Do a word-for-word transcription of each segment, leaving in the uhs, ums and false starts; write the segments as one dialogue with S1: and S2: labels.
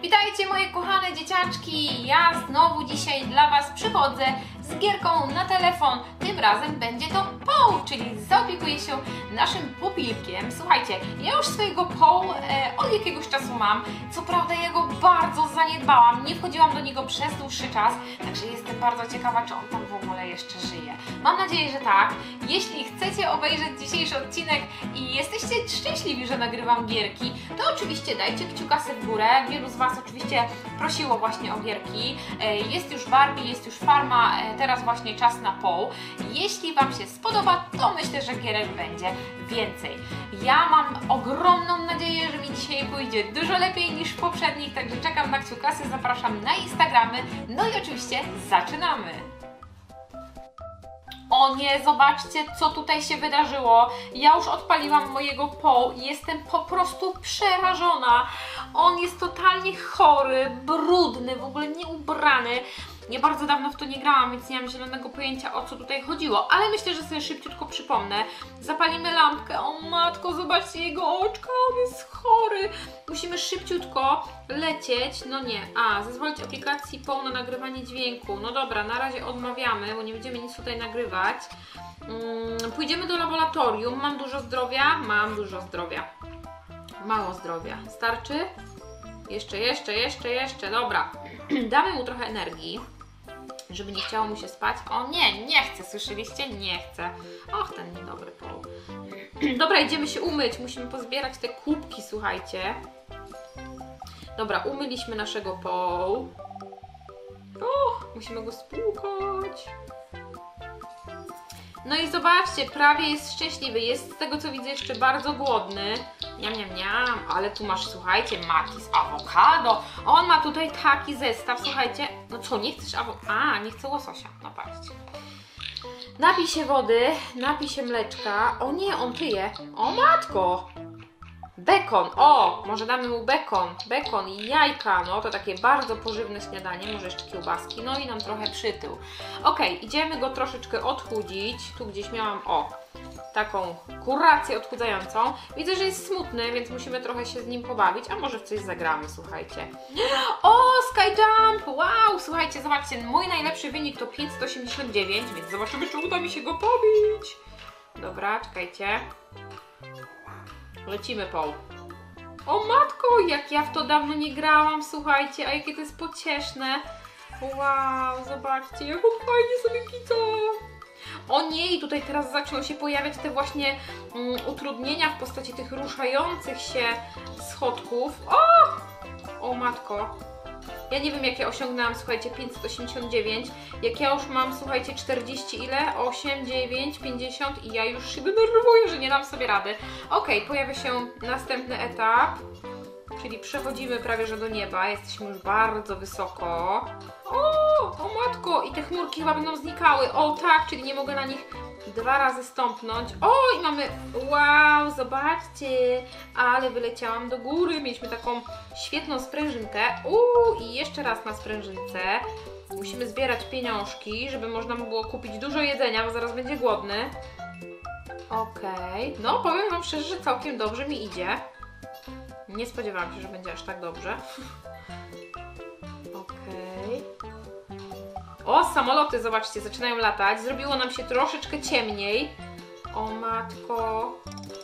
S1: Witajcie moje kochane dzieciaczki, ja znowu dzisiaj dla Was przychodzę z gierką na telefon. Tym razem będzie to Paw, czyli zaopiekuję się naszym pupilkiem. Słuchajcie, ja już swojego Paw e, od jakiegoś czasu mam. Co prawda ja go bardzo zaniedbałam, nie wchodziłam do niego przez dłuższy czas, także jestem bardzo ciekawa, czy on tam w ogóle jeszcze żyje. Mam nadzieję, że tak. Jeśli chcecie obejrzeć dzisiejszy odcinek i jesteście szczęśliwi, że nagrywam gierki, to oczywiście dajcie kciukasy w górę. Wielu z Was oczywiście prosiło właśnie o gierki. Jest już Barbie, jest już Farma, teraz właśnie czas na Paw. Jeśli Wam się spodoba, to myślę, że gierek będzie więcej. Ja mam ogromną nadzieję, że mi dzisiaj pójdzie dużo lepiej niż w poprzednich, także czekam na kciukasy, zapraszam na Instagramy, no i oczywiście zaczynamy! O nie, zobaczcie, co tutaj się wydarzyło. Ja już odpaliłam mojego Paw i jestem po prostu przerażona. On jest totalnie chory, brudny, w ogóle nieubrany. Ja bardzo dawno w to nie grałam, więc nie mam zielonego pojęcia, o co tutaj chodziło, ale myślę, że sobie szybciutko przypomnę. Zapalimy lampkę. O matko, zobaczcie jego oczka, on jest chory. Musimy szybciutko lecieć. No nie, a, zezwolić aplikacji Paw na nagrywanie dźwięku. No dobra, na razie odmawiamy, bo nie będziemy nic tutaj nagrywać. Hmm, pójdziemy do laboratorium. Mam dużo zdrowia? Mam dużo zdrowia. Mało zdrowia. Starczy? Jeszcze, jeszcze, jeszcze, jeszcze. Dobra. Damy mu trochę energii, żeby nie chciało mu się spać. O nie, nie chcę, słyszeliście? Nie chcę. Och, ten niedobry Paw. Dobra, idziemy się umyć. Musimy pozbierać te kubki, słuchajcie. Dobra, umyliśmy naszego Paw. O, musimy go spłukać. No i zobaczcie, prawie jest szczęśliwy. Jest z tego, co widzę, jeszcze bardzo głodny. Niam, niam, niam. Ale tu masz, słuchajcie, maki z awokado. On ma tutaj taki zestaw, słuchajcie. No co, nie chcesz awokado? A, nie chcę łososia. No patrzcie. Napij się wody, napij się mleczka. O nie, on tyje. O matko! Bekon, o, może damy mu bekon, bekon i jajka, no to takie bardzo pożywne śniadanie, może jeszcze kiełbaski, no i nam trochę przytył. Ok, idziemy go troszeczkę odchudzić, tu gdzieś miałam, o, taką kurację odchudzającą. Widzę, że jest smutny, więc musimy trochę się z nim pobawić, a może w coś zagramy, słuchajcie. O, Skyjump, wow, słuchajcie, zobaczcie, mój najlepszy wynik to pięćset osiemdziesiąt dziewięć, więc zobaczymy, czy uda mi się go pobić. Dobra, czekajcie. Lecimy, Paw. O matko, jak ja w to dawno nie grałam, słuchajcie, a jakie to jest pocieszne. Wow, zobaczcie, jak on fajnie sobie kica. O nie, i tutaj teraz zaczną się pojawiać te właśnie um, utrudnienia w postaci tych ruszających się schodków. O! O matko. Ja nie wiem, jak ja osiągnęłam, słuchajcie, pięćset osiemdziesiąt dziewięć. Jak ja już mam, słuchajcie, czterdzieści ile? osiem, dziewięć, pięćdziesiąt i ja już się denerwuję, że nie dam sobie rady. Ok, pojawia się następny etap, czyli przechodzimy prawie że do nieba. Jesteśmy już bardzo wysoko. O, o matko! I te chmurki chyba będą znikały. O tak, czyli nie mogę na nich dwa razy stąpnąć. O, i mamy, wow, zobaczcie, ale wyleciałam do góry. Mieliśmy taką świetną sprężynkę. Uuu, i jeszcze raz na sprężynce. Musimy zbierać pieniążki, żeby można mu było kupić dużo jedzenia, bo zaraz będzie głodny. Okej, okay. No powiem Wam szczerze, że całkiem dobrze mi idzie. Nie spodziewałam się, że będzie aż tak dobrze. Okej. Okay. O, samoloty, zobaczcie, zaczynają latać. Zrobiło nam się troszeczkę ciemniej. O matko.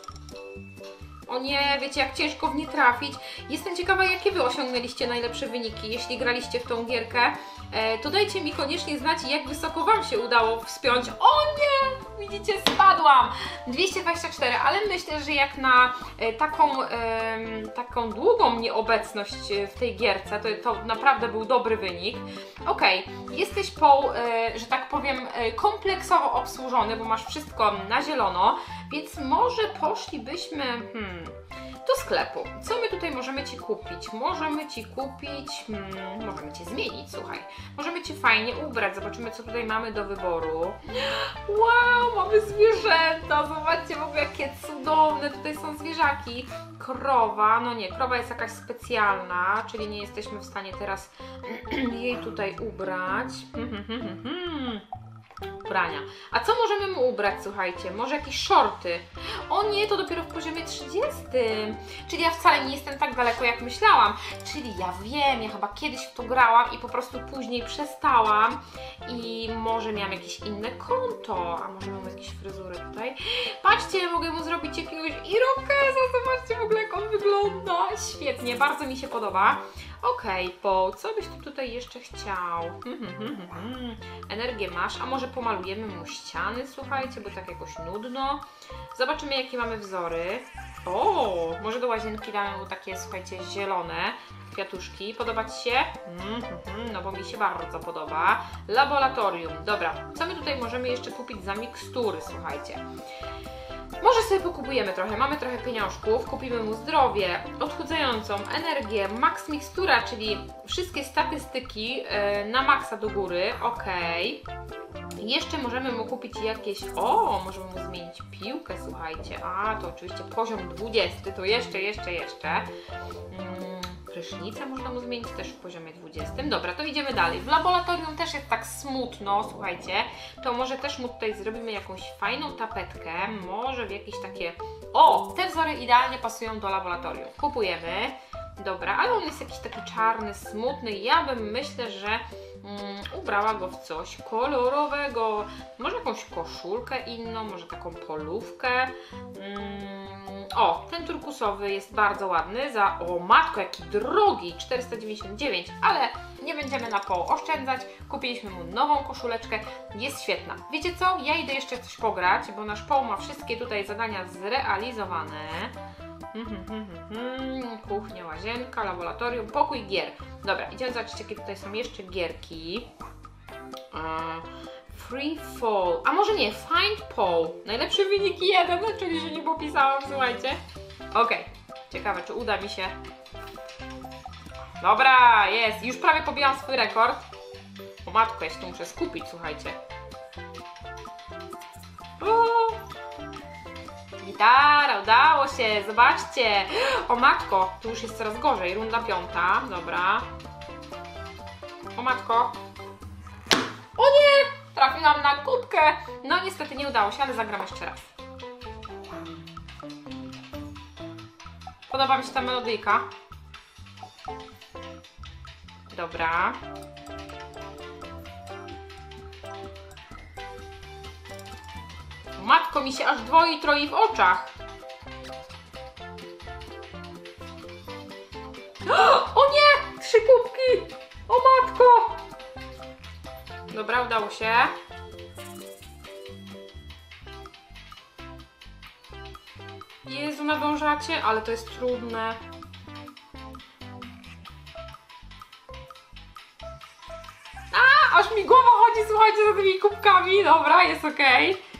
S1: O nie, wiecie, jak ciężko w nie trafić. Jestem ciekawa, jakie Wy osiągnęliście najlepsze wyniki, jeśli graliście w tą gierkę. E, to dajcie mi koniecznie znać, jak wysoko Wam się udało wspiąć. O nie! Widzicie, spadłam! dwieście dwadzieścia cztery, ale myślę, że jak na e, taką, e, taką długą nieobecność w tej gierce, to, to naprawdę był dobry wynik. Ok, jesteś Paw, e, że tak powiem, e, kompleksowo obsłużony, bo masz wszystko na zielono, więc może poszlibyśmy hmm, do sklepu. Co my tutaj możemy Ci kupić? Możemy Ci kupić, hmm, możemy Cię zmienić, słuchaj. Możemy Cię fajnie ubrać, zobaczymy, co tutaj mamy do wyboru. Wow, mamy zwierzęta, zobaczcie w ogóle, jakie cudowne, tutaj są zwierzaki. Krowa, no nie, krowa jest jakaś specjalna, czyli nie jesteśmy w stanie teraz jej tutaj ubrać. ubrania. A co możemy mu ubrać, słuchajcie? Może jakieś shorty? O nie, to dopiero w poziomie trzydziestym. Czyli ja wcale nie jestem tak daleko, jak myślałam. Czyli ja wiem, ja chyba kiedyś w to grałam i po prostu później przestałam i może miałam jakieś inne konto, a może mam jakieś fryzury tutaj. Patrzcie, mogę mu zrobić jakiegoś irokeza, zobaczcie w ogóle, jak on wygląda. Świetnie, bardzo mi się podoba. Okej, okay, Po, co byś tu tutaj jeszcze chciał? Hmm, hmm, hmm, hmm. Energię masz, a może pomalujemy mu ściany, słuchajcie, bo tak jakoś nudno. Zobaczymy, jakie mamy wzory. O, może do łazienki damy mu takie, słuchajcie, zielone kwiatuszki. Podoba Ci się? Mm, mm, no bo mi się bardzo podoba. Laboratorium. Dobra, co my tutaj możemy jeszcze kupić za mikstury, słuchajcie? Może sobie pokupujemy trochę, mamy trochę pieniążków, kupimy mu zdrowie, odchudzającą, energię, max mikstura, czyli wszystkie statystyki yy, na maksa do góry, ok. Jeszcze możemy mu kupić jakieś, o, możemy mu zmienić piłkę, słuchajcie, a to oczywiście poziom dwudziesty, to jeszcze, jeszcze, jeszcze. Mm. Prysznicę można mu zmienić też w poziomie dwudziestym. Dobra, to idziemy dalej. W laboratorium też jest tak smutno, słuchajcie. To może też mu tutaj zrobimy jakąś fajną tapetkę. Może w jakieś takie... O! Te wzory idealnie pasują do laboratorium. Kupujemy. Dobra, ale on jest jakiś taki czarny, smutny. Ja bym, myślę, że mm, ubrała go w coś kolorowego. Może jakąś koszulkę inną, może taką polówkę. Mm, o, ten turkusowy jest bardzo ładny. Za, o matko, jaki drogi! czterysta dziewięćdziesiąt dziewięć, ale nie będziemy na poł oszczędzać. Kupiliśmy mu nową koszuleczkę. Jest świetna. Wiecie co? Ja idę jeszcze coś pograć, bo nasz poł ma wszystkie tutaj zadania zrealizowane. Hmm, hmm, hmm, hmm. Kuchnia, łazienka, laboratorium, pokój gier. Dobra, idziemy zobaczyć, jakie tutaj są jeszcze gierki. Free Fall. A może nie, Find Poll. Najlepszy wynik jeden, czyli że nie popisałam, słuchajcie. Okej, okay. Ciekawe, czy uda mi się. Dobra, jest. Już prawie pobijam swój rekord. O matko, ja się tu muszę skupić, słuchajcie. O! Gitara, udało się, zobaczcie. O matko, tu już jest coraz gorzej. Runda piąta, dobra. O matko. O nie! Trafiłam na kubkę. No niestety nie udało się, ale zagram jeszcze raz. Podoba mi się ta melodyjka. Dobra. Matko, mi się aż dwoi, troi w oczach. O nie! Trzy kubki! O matko! Dobra, udało się. Jezu, nadążacie? Ale to jest trudne. A, aż mi głowa chodzi, słuchajcie, za tymi kubkami. Dobra, jest okej. Okay.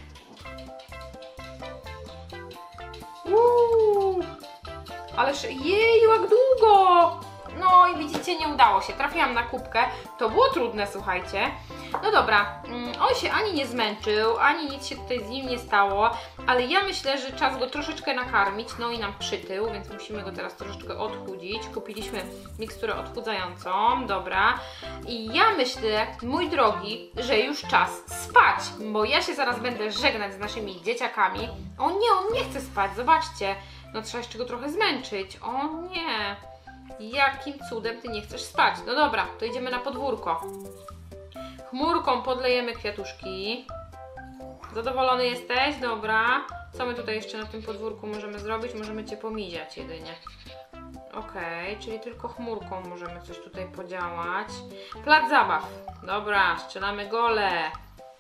S1: Uuu, ależ jeju, jak długo! No i widzicie, nie udało się. Trafiłam na kubkę. To było trudne, słuchajcie. No dobra, on się ani nie zmęczył, ani nic się tutaj z nim nie stało, ale ja myślę, że czas go troszeczkę nakarmić, no i nam przytył, więc musimy go teraz troszeczkę odchudzić. Kupiliśmy miksturę odchudzającą, dobra. I ja myślę, mój drogi, że już czas spać, bo ja się zaraz będę żegnać z naszymi dzieciakami. O nie, on nie chce spać, zobaczcie. No trzeba jeszcze go trochę zmęczyć. O nie. Jakim cudem ty nie chcesz spać? No dobra, to idziemy na podwórko. Chmurką podlejemy kwiatuszki. Zadowolony jesteś? Dobra. Co my tutaj jeszcze na tym podwórku możemy zrobić? Możemy Cię pomiziać jedynie. Okej, okay, czyli tylko chmurką możemy coś tutaj podziałać. Plac zabaw. Dobra, strzelamy gole.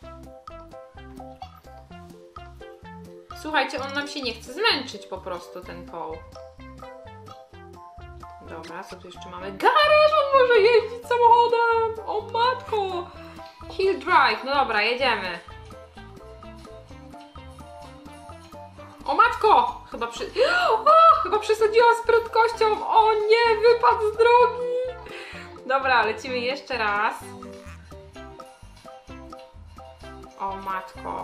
S1: Słuchajcie, on nam się nie chce zmęczyć po prostu, ten poł. Dobra, co tu jeszcze mamy? Garaż! On może jeździć samochodem! O matko! Hill Drive. No dobra, jedziemy. O matko! Chyba przy... O, chyba przesadziłam z prędkością. O nie, wypadł z drogi. Dobra, lecimy jeszcze raz. O matko.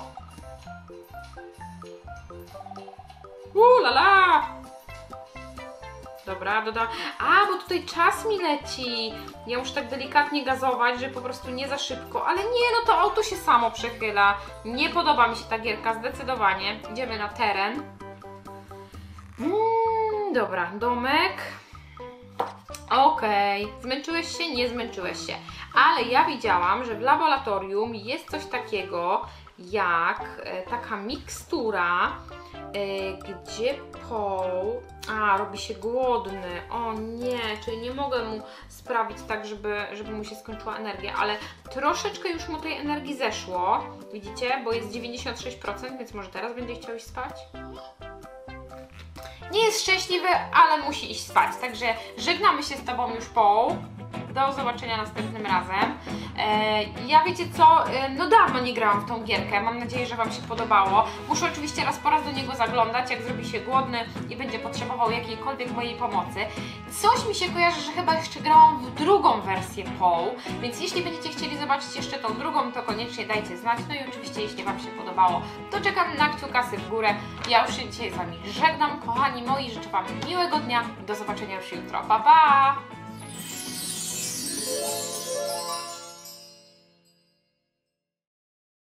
S1: Uuu, la la! Dobra, dodam. A, bo tutaj czas mi leci. Ja muszę tak delikatnie gazować, żeby po prostu nie za szybko. Ale nie, no to auto się samo przechyla. Nie podoba mi się ta gierka, zdecydowanie. Idziemy na teren. Mm, dobra, domek. Okej, okay. Zmęczyłeś się? Nie zmęczyłeś się. Ale ja widziałam, że w laboratorium jest coś takiego jak e, taka mikstura, e, gdzie Paul a, robi się głodny. O nie, czyli nie mogę mu sprawić tak, żeby, żeby mu się skończyła energia, ale troszeczkę już mu tej energii zeszło. Widzicie? Bo jest dziewięćdziesiąt sześć procent, więc może teraz będzie chciał iść spać? Nie jest szczęśliwy, ale musi iść spać. Także żegnamy się z Tobą już, Paul. Do zobaczenia następnym razem. E, ja wiecie co, e, no dawno nie grałam w tą gierkę, mam nadzieję, że Wam się podobało. Muszę oczywiście raz po raz do niego zaglądać, jak zrobi się głodny i będzie potrzebował jakiejkolwiek mojej pomocy. Coś mi się kojarzy, że chyba jeszcze grałam w drugą wersję Paul, więc jeśli będziecie chcieli zobaczyć jeszcze tą drugą, to koniecznie dajcie znać. No i oczywiście, jeśli Wam się podobało, to czekam na kciukasy w górę. Ja już się dzisiaj z Wami żegnam, kochani moi, życzę Wam miłego dnia, do zobaczenia już jutro. Pa, pa!